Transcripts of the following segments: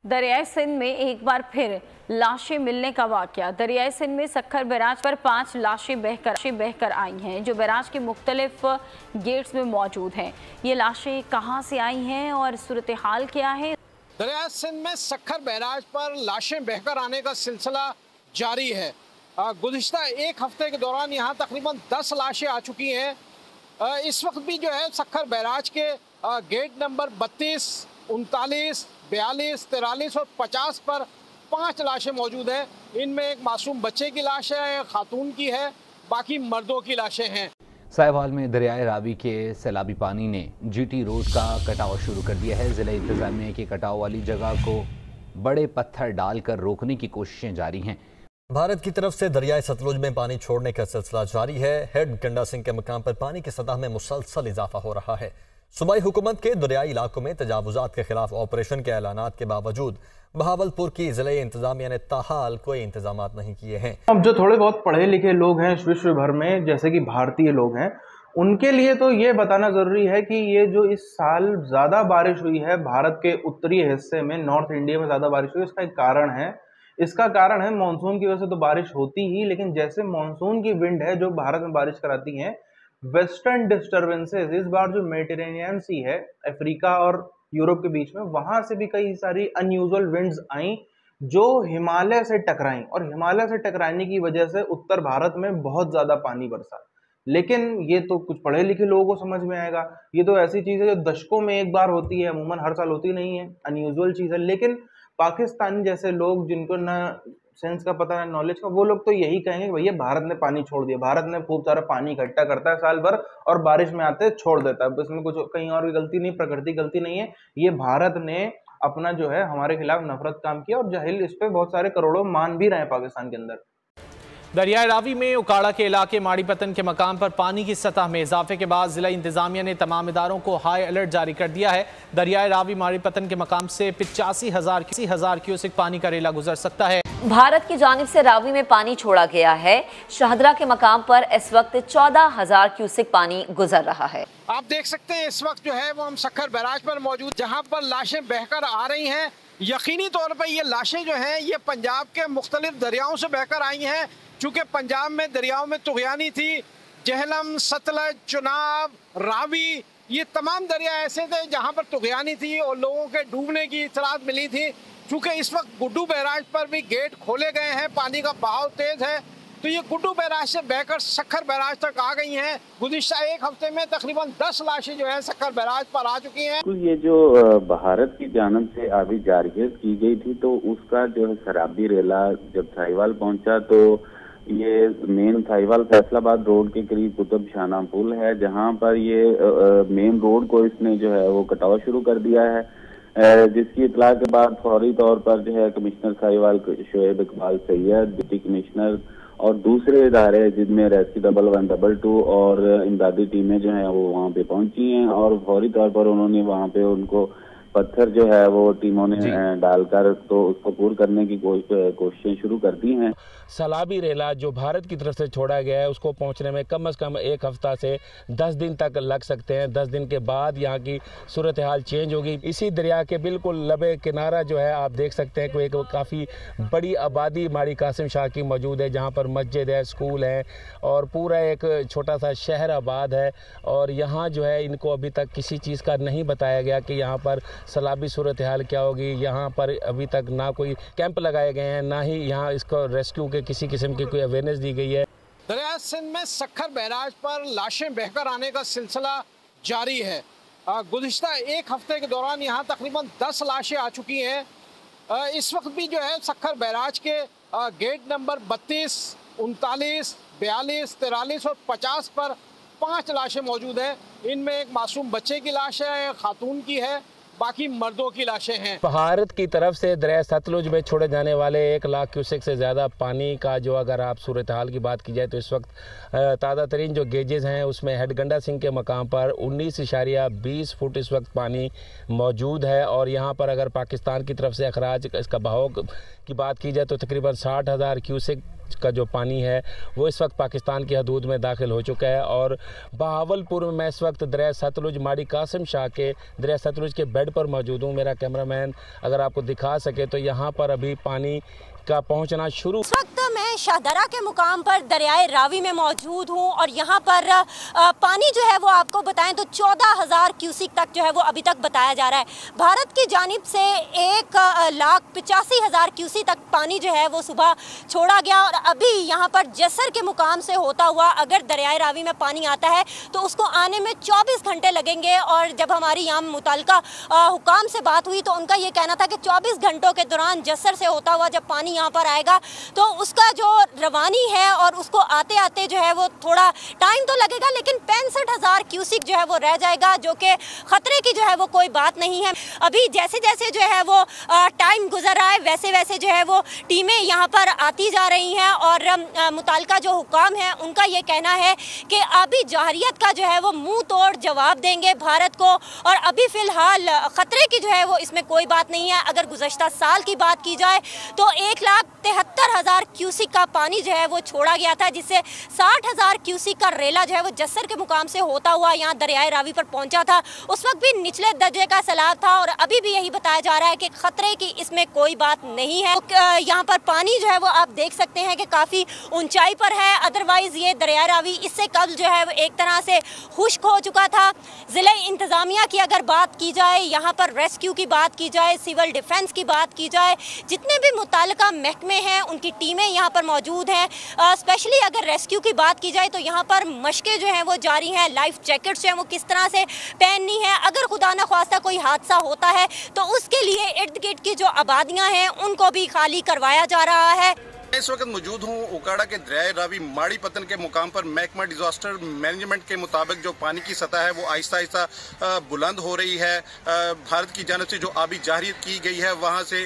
दरियाई सिंध में एक बार फिर लाशें मिलने का वाकया। दरियाई सिंध में सक्खर बैराज पर 5 लाशें बहकर आई हैं जो बैराज के मुख्तलिफ गेट्स में मौजूद हैं। ये लाशें कहां से आई हैं और सूरत हाल क्या है? दरियाई सिंध में सक्खर बैराज पर लाशें बहकर आने का सिलसिला जारी है। गुज़िश्ता एक हफ्ते के दौरान यहाँ तकरीबन 10 लाशें आ चुकी हैं। इस वक्त भी जो है सक्खर बैराज के गेट नंबर 32, 39, 42, 43 और 50 पर 5 लाशें मौजूद हैं। इनमें एक मासूम बच्चे की लाश है, एक खातून की है, बाकी मर्दों की लाशें हैं। साहिवाल में दरियाए रावी के सैलाबी पानी ने जीटी रोड का कटाव शुरू कर दिया है। ज़िला इंतज़ामिया की कटाव वाली जगह को बड़े पत्थर डालकर रोकने की कोशिशें जारी हैं। भारत की तरफ से दरियाए सतलुज में पानी छोड़ने का सिलसिला जारी है। हेड गंडा सिंह के मकाम पर पानी की सतह में मुसलसल इजाफा हो रहा है। सूबाई हुकूमत के दरियाई इलाकों में तजावुजात के खिलाफ ऑपरेशन के ऐलानात के बावजूद बहावलपुर की जिला इंतजामिया ने ताहाल कोई इंतजाम नहीं किए हैं। अब जो थोड़े बहुत पढ़े लिखे लोग हैं विश्व भर में, जैसे कि भारतीय लोग हैं, उनके लिए तो ये बताना जरूरी है कि ये जो इस साल ज्यादा बारिश हुई है भारत के उत्तरी हिस्से में, नॉर्थ इंडिया में ज्यादा बारिश हुई, इसका एक कारण है। इसका कारण है मानसून की वजह से तो बारिश होती ही, लेकिन जैसे मानसून की विंड है जो भारत में बारिश कराती है, वेस्टर्न डिस्टर्बेंसेस इस बार जो मेडिटेरेनियन सी है अफ्रीका और यूरोप के बीच में, वहां से भी कई सारी अनयूजुअल विंड्स आई जो हिमालय से टकराई, और हिमालय से टकराने की वजह से उत्तर भारत में बहुत ज्यादा पानी बरसा। लेकिन ये तो कुछ पढ़े लिखे लोगों को समझ में आएगा, ये तो ऐसी चीज है जो दशकों में एक बार होती है, अमूमन हर साल होती नहीं है, अनयूजुअल चीज है। लेकिन पाकिस्तान जैसे लोग जिनको ना सेंस का पता है, नॉलेज का, वो लोग तो यही कहेंगे कि भैया भारत ने पानी छोड़ दिया, भारत ने खूब सारा पानी इकट्ठा करता है साल भर और बारिश में आते छोड़ देता है। इसमें कुछ कहीं और भी गलती नहीं, प्रकृति गलती नहीं है, ये भारत ने अपना जो है हमारे खिलाफ नफरत काम किया, और जाहिल इस पे बहुत सारे करोड़ों मान भी रहे हैं पाकिस्तान के अंदर। दरियाई रावी में उकाड़ा के इलाके माड़ी पतन के मकाम पर पानी की सतह में इजाफे के बाद जिला इंतजामिया ने तमाम इदारों को हाई अलर्ट जारी कर दिया है। दरियाई रावी माड़ी पतन के मकाम से 85,000 क्यूसेक पानी का रेला गुजर सकता है। भारत की जानिब से रावी में पानी छोड़ा गया है। शाहदरा के मकाम पर इस वक्त 14,000 क्यूसेक पानी गुजर रहा है। आप देख सकते हैं इस वक्त जो है वो हम सक्खर बैराज पर मौजूद, जहाँ पर लाशें बहकर आ रही हैं। यकीनी तौर पर ये लाशें जो हैं ये पंजाब के मुख्तलिफ दरियाओं से बहकर आई हैं। चूँकि पंजाब में दरियाओं में तुगयानी थी, झेलम, सतलज, चुनाव, रावी, ये तमाम दरिया ऐसे थे जहाँ पर तुगयानी थी और लोगों के डूबने की इतलात मिली थी। चूँकि इस वक्त गुड्डू बैराज पर भी गेट खोले गए हैं, पानी का बहाव तेज है, तो ये गुड्डू बैराज से बहकर सक्खर बैराज तक आ गई हैं। गुज़िश्ता एक हफ्ते में तकरीबन 10 लाशें जो है सक्खर बैराज पर आ चुकी हैं। ये जो भारत की जानब से आबी जारगीज की गई थी, तो उसका जो है शराबी रेला जब साहिवाल पहुंचा, तो ये मेन साहिवाल फैसलाबाद रोड के करीब कुतुब शाना पुल है, जहां पर ये मेन रोड को इसने जो है वो कटाव शुरू कर दिया है, जिसकी इतला के बाद फौरी तौर पर जो है commissioner Sahiwal Shoaib Iqbal Syed, deputy commissioner और दूसरे इदारे जिनमें रेस्क्यू 112 और इमदादी टीमें जो हैं वो वहाँ पे पहुंची हैं, और फौरी तौर पर उन्होंने वहाँ पे उनको पत्थर जो है वो टीमों ने डालकर तो उसको पूर करने की कोशिशें शुरू कर दी हैं। सैलाबी रेला जो भारत की तरफ से छोड़ा गया है उसको पहुंचने में कम से कम 1 हफ्ता से 10 दिन तक लग सकते हैं। 10 दिन के बाद यहाँ की सूरत हाल चेंज होगी। इसी दरिया के बिल्कुल लबे किनारा जो है आप देख सकते हैं कि एक काफ़ी बड़ी आबादी माड़ी कासिम शाह की मौजूद है, जहाँ पर मस्जिद है, स्कूल है और पूरा एक छोटा सा शहर आबाद है। और यहाँ जो है इनको अभी तक किसी चीज़ का नहीं बताया गया कि यहाँ पर सैलाबी सूरत हाल क्या होगी। यहाँ पर अभी तक ना कोई कैंप लगाए गए हैं, ना ही यहाँ इसको रेस्क्यू के किसी किस्म की कोई अवेयरनेस दी गई है। दरिया सिंध में सक्खर बैराज पर लाशें बहकर आने का सिलसिला जारी है। गुज़िश्ता एक हफ्ते के दौरान यहाँ तकरीबन 10 लाशें आ चुकी हैं। इस वक्त भी जो है सक्खर बैराज के गेट नंबर 32, 39, 42, 43 और 50 पर 5 लाशें मौजूद हैं। इनमें एक मासूम बच्चे की लाश है, एक खातून की है, बाकी मर्दों की लाशें हैं। भारत की तरफ से दरिया सतलुज में छोड़े जाने वाले 1 लाख क्यूसेक से ज़्यादा पानी का जो अगर आप सूरत हाल की बात की जाए तो इस वक्त ताज़ा तरीन जो गेजेस हैं उसमें हेड गंडा सिंह के मकाम पर 19.20 फुट इस वक्त पानी मौजूद है। और यहाँ पर अगर पाकिस्तान की तरफ से अखराज इसका बहाव की बात की जाए तो तकरीबन 60,000 क्यूसेक का जो पानी है वो इस वक्त पाकिस्तान की हदूद में दाखिल हो चुका है। और बहावलपुर में मैं इस वक्त दरिया सतलुज माड़ी कासिम शाह के दरिया सतलुज के बेड पर मौजूद हूँ। मेरा कैमरामैन अगर आपको दिखा सके तो यहाँ पर अभी पानी का पहुंचना शुरू। इस वक्त मैं शाहदरा के मुकाम पर दरियाए रावी में मौजूद हूं और यहाँ पर पानी जो है वो आपको बताएं तो 14,000 क्यूसिक तक जो है वो अभी तक बताया जा रहा है। भारत की जानिब से 1,85,000 क्यूसिक तक पानी जो है वो सुबह छोड़ा गया और अभी यहाँ पर जसर के मुकाम से होता हुआ अगर दरियाए रावी में पानी आता है तो उसको आने में 24 घंटे लगेंगे। और जब हमारी यहाँ मुताल्लिका हुकाम से बात हुई तो उनका ये कहना था कि 24 घंटों के दौरान जसर से होता हुआ जब पानी यहाँ पर आएगा तो उसका जो रवानी है और उसको आते आते जो है वो थोड़ा टाइम तो लगेगा लेकिन 65,000 क्यूसिक जो है वो रह जाएगा, जो कि खतरे की जो है वो कोई बात नहीं है। अभी जैसे जैसे जो है वो टाइम गुजर रहा है वैसे वैसे जो है वो टीमें यहाँ पर आती जा रही हैं और मुताल्लिका जो हुकाम है उनका ये कहना है कि आबी जहरियत का जो है वो मुंह तोड़ जवाब देंगे भारत को और अभी फिलहाल खतरे की जो है वो इसमें कोई बात नहीं है। अगर गुज़श्ता साल की बात की जाए तो 1,73,000 क्यूसिक का पानी जो है वो छोड़ा गया था, जिससे 60,000 क्यूसिक का रेला जो है वो जसर के मुकाम से होता हुआ यहाँ दरियाए रावी पर पहुंचा था। उस वक्त भी निचले दर्जे का सैलाब था और अभी भी यही बताया जा रहा है कि खतरे की इसमें कोई बात नहीं है। तो यहाँ पर पानी जो है वो आप देख सकते हैं कि काफ़ी ऊंचाई पर है। अदरवाइज ये दरियाए रावी इससे कल जो है वो एक तरह से खुश्क हो चुका था। ज़िला इंतज़ामिया की अगर बात की जाए, यहाँ पर रेस्क्यू की बात की जाए, सिविल डिफेंस की बात की जाए, जितने भी मुताल्लिका महकमे हैं उनकी टीमें यहाँ पर मौजूद हैं। स्पेशली अगर रेस्क्यू की बात की जाए तो यहाँ पर मशकें जो हैं वो जारी हैं। लाइफ जैकेट्स जो हैं वो किस तरह से पहननी है, अगर खुदा न ख्वास्ता कोई हादसा होता है तो उसके लिए इर्द गिर्द की जो आबादियाँ हैं उनको भी खाली करवाया जा रहा है। इस वक्त मौजूद हूँ उकाड़ा के दरियाए रावी माड़ी पतन के मुकाम पर। महकमा डिजास्टर मैनेजमेंट के मुताबिक जो पानी की सतह है वो आहिस्ता आहिस्ता बुलंद हो रही है। भारत की जानिब से जो आबी जाहिर की गई है वहाँ से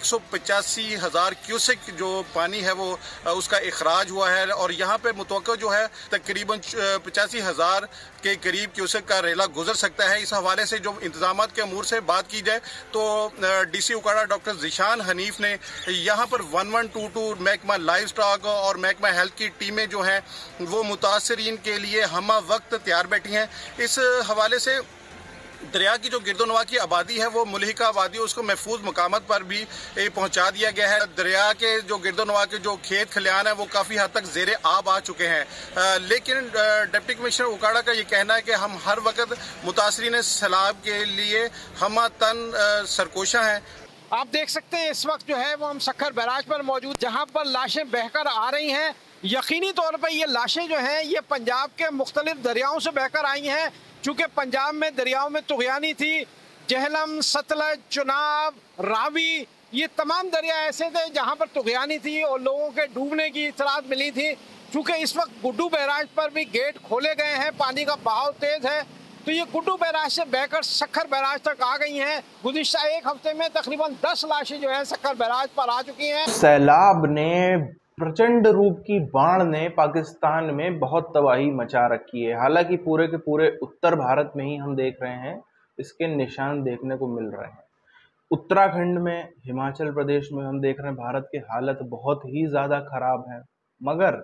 185,000 क्यूसिक जो पानी है वो उसका इखराज हुआ है और यहाँ पे मुतवक्को जो है तकरीबन 85,000 के करीब क्यूसिक का रेला गुजर सकता है। इस हवाले से जो इंतजामात के अमूर से बात की जाए तो DC उकाड़ा डॉक्टर ज़ीशान हनीफ ने यहाँ पर 1122 महकमा लाइव स्टॉक और महकमा हेल्थ की टीमें जो हैं वो मुतासरीन के लिए हम वक्त तैयार बैठी हैं। इस हवाले से दरिया की जो गिरदोनवा की आबादी है वो मुल्हिका आबादी उसको महफूज मकामत पर भी पहुंचा दिया गया है। दरिया के जो गिरदोनवा के जो खेत खलियान है वो काफ़ी हद तक ज़ेरे आब आ चुके हैं। लेकिन डिप्टी कमिश्नर उकाड़ा का ये कहना है कि हम हर वक्त मुतासरीन सैलाब के लिए हम तन सरकोशा हैं। आप देख सकते हैं इस वक्त जो है वो हम सक्खर बैराज पर मौजूद, जहां पर लाशें बहकर आ रही हैं। यकीनी तौर पर ये लाशें जो हैं ये पंजाब के मुख्तलिफ दरियाओं से बहकर आई हैं। चूँकि पंजाब में दरियाओं में तुगयानी थी, झेलम, सतलज, चुनाव, रावी, ये तमाम दरिया ऐसे थे जहाँ पर तुगयानी थी और लोगों के डूबने की इतलात मिली थी। चूँकि इस वक्त गुड्डू बैराज पर भी गेट खोले गए हैं, पानी का बहाव तेज़ है, तो ये गुड्डू बैराज से बहकर सक्खर बैराज तक आ गई हैं। गुज़िश्ता एक हफ्ते में तकरीबन 10 लाशें जो है सक्खर बैराज पर आ चुकी हैं। सैलाब ने, प्रचंड रूप की बाढ़ ने पाकिस्तान में बहुत तबाही मचा रखी है। हालांकि पूरे के पूरे उत्तर भारत में ही हम देख रहे हैं इसके निशान देखने को मिल रहे हैं। उत्तराखंड में, हिमाचल प्रदेश में हम देख रहे हैं भारत की हालत बहुत ही ज़्यादा ख़राब है। मगर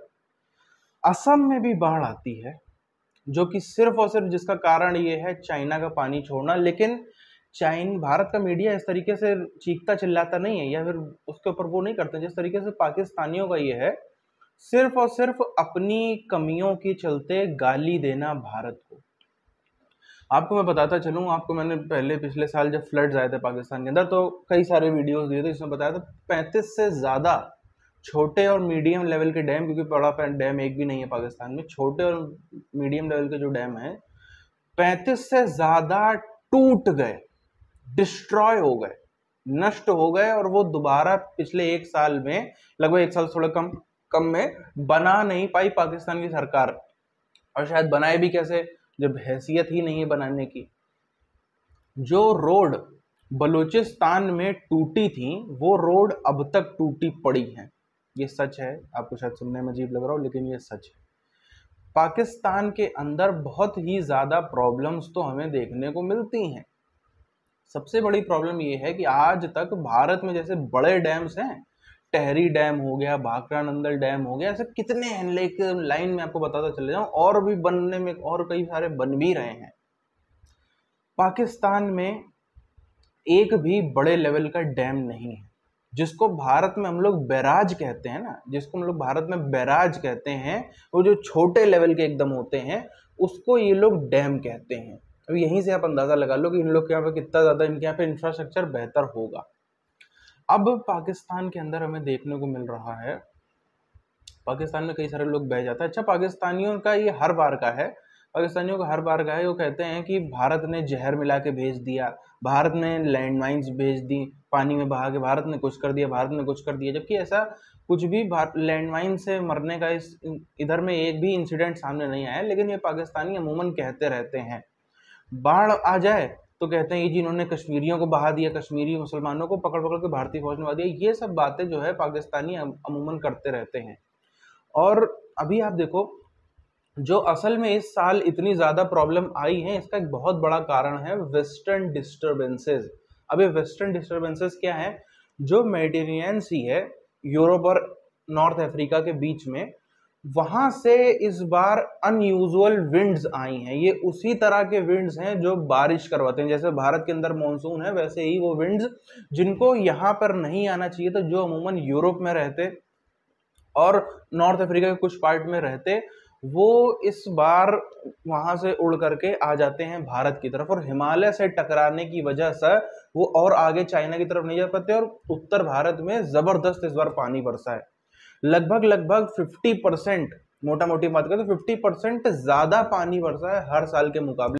असम में भी बाढ़ आती है, जो कि सिर्फ और सिर्फ जिसका कारण ये है चाइना का पानी छोड़ना। लेकिन भारत का मीडिया इस तरीके से चीखता चिल्लाता नहीं है या फिर उसके ऊपर वो नहीं करते जिस तरीके से पाकिस्तानियों का ये है, सिर्फ और सिर्फ अपनी कमियों के चलते गाली देना भारत को। आपको मैं बताता चलूँ, आपको मैंने पहले पिछले साल जब फ्लड्स आए थे पाकिस्तान के अंदर तो कई सारे वीडियोस दिए थे जिसमें बताया था 35 से ज़्यादा छोटे और मीडियम लेवल के डैम, क्योंकि बड़ा डैम एक भी नहीं है पाकिस्तान में, छोटे और मीडियम लेवल के जो डैम हैं 35 से ज़्यादा टूट गए, डिस्ट्रॉय हो गए, नष्ट हो गए और वो दोबारा पिछले एक साल में, लगभग एक साल थोड़ा कम में बना नहीं पाई पाकिस्तान की सरकार। और शायद बनाए भी कैसे जब हैसियत ही नहीं है बनाने की। जो रोड बलूचिस्तान में टूटी थी वो रोड अब तक टूटी पड़ी हैं, ये सच है। आपको शायद सुनने में अजीब लग रहा हो लेकिन ये सच है। पाकिस्तान के अंदर बहुत ही ज़्यादा प्रॉब्लम्स तो हमें देखने को मिलती हैं। सबसे बड़ी प्रॉब्लम ये है कि आज तक भारत में जैसे बड़े डैम्स हैं टेहरी डैम हो गया, भाखड़ा नंदल डैम हो गया, ऐसे कितने हैं, लेकिन लाइन में आपको बताता चले जाऊं, और भी बनने में, और कई सारे बन भी रहे हैं। पाकिस्तान में एक भी बड़े लेवल का डैम नहीं है। जिसको भारत में हम लोग बैराज कहते हैं ना, जिसको हम लोग भारत में बैराज कहते हैं, वो जो छोटे लेवल के एकदम होते हैं, उसको ये लोग डैम कहते हैं। अब यहीं से आप अंदाजा लगा लो कि इन लोग के यहाँ पे कितना ज्यादा, इनके यहाँ पे इंफ्रास्ट्रक्चर बेहतर होगा। अब पाकिस्तान के अंदर हमें देखने को मिल रहा है, पाकिस्तान में कई सारे लोग बह जाते हैं। अच्छा, पाकिस्तानियों का ये हर बार का है, पाकिस्तानियों का हर बार का है। वो कहते हैं कि भारत ने जहर मिला के भेज दिया, भारत ने लैंडमाइंस भेज दी पानी में बहा के, भारत ने कुछ कर दिया, भारत ने कुछ कर दिया, जबकि ऐसा कुछ भी लैंडमाइन से मरने का इधर में एक भी इंसिडेंट सामने नहीं आया। लेकिन ये पाकिस्तानी अमूमन कहते रहते हैं। बाढ़ आ जाए तो कहते हैं ये जिन्होंने कश्मीरियों को बहा दिया, कश्मीरी मुसलमानों को पकड़ पकड़ के भारतीय फौज ने बहा दिया। ये सब बातें जो है पाकिस्तानी अमूमन करते रहते हैं। और अभी आप देखो, जो असल में इस साल इतनी ज्यादा प्रॉब्लम आई है, इसका एक बहुत बड़ा कारण है वेस्टर्न डिस्टर्बेंसेस। अब ये वेस्टर्न डिस्टर्बेंसेस क्या है? जो मेडिटेरेनियन सी है, यूरोप और नॉर्थ अफ्रीका के बीच में, वहां से इस बार अनयूजुअल विंड्स आई हैं। ये उसी तरह के विंड्स हैं जो बारिश करवाते हैं। जैसे भारत के अंदर मॉनसून है, वैसे ही वो विंड्स जिनको यहाँ पर नहीं आना चाहिए था, जो अमूमन यूरोप में रहते और नॉर्थ अफ्रीका के कुछ पार्ट में रहते, वो इस बार वहां से उड़ करके आ जाते हैं भारत की तरफ, और हिमालय से टकराने की वजह से वो और आगे चाइना की तरफ नहीं जा पाते, और उत्तर भारत में जबरदस्त इस बार पानी बरसा है। लगभग 50%, मोटा मोटी बात करें तो 50% ज्यादा पानी बरसा है हर साल के मुकाबले।